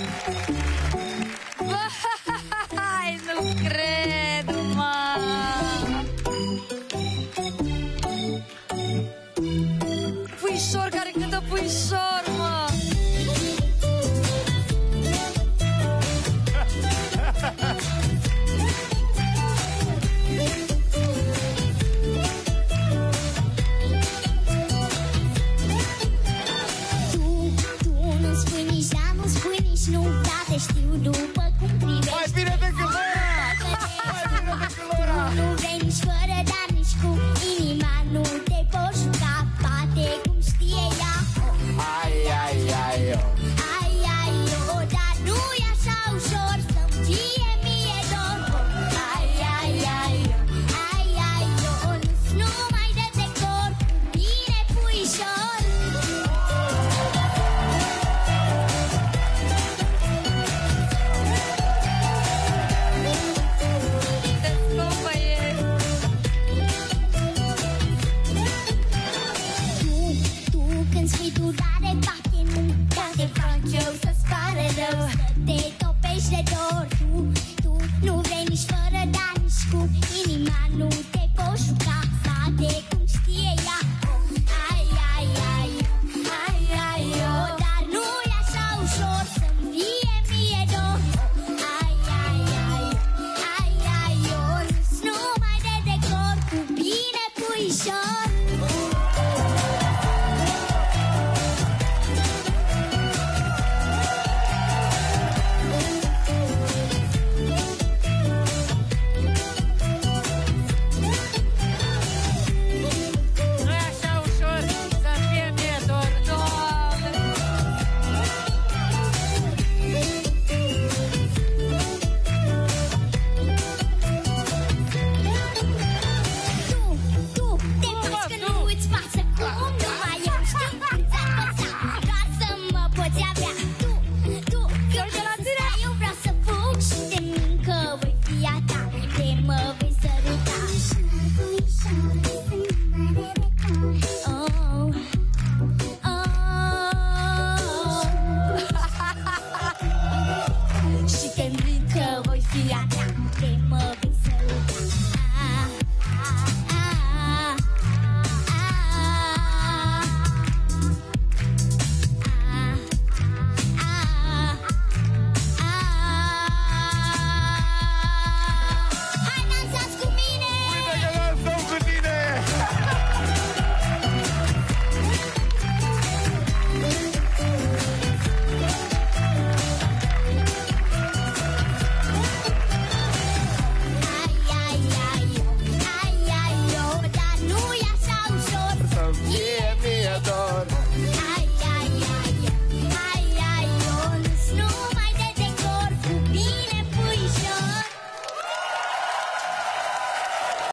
Hai, nu cred, mă. Puișor care cântă puișor, mă. Știu după cum privești. Mai bine decât Lora! Mai bine decât Lora! Nu vrei nici fără, dar nici cu inima nu te poți juca. Bate cum știe ea. Ai, ai, ai, oh. Ai, ai, oh, dar nu-i așa ușor să-mi fie mie dor. Ai, ai, ai, oh. Ai, ai, oh, nu mai dă de cor. Bine, puișor. Te topești de dor. Tu nu vrei nici fără, dar nici cu inima nu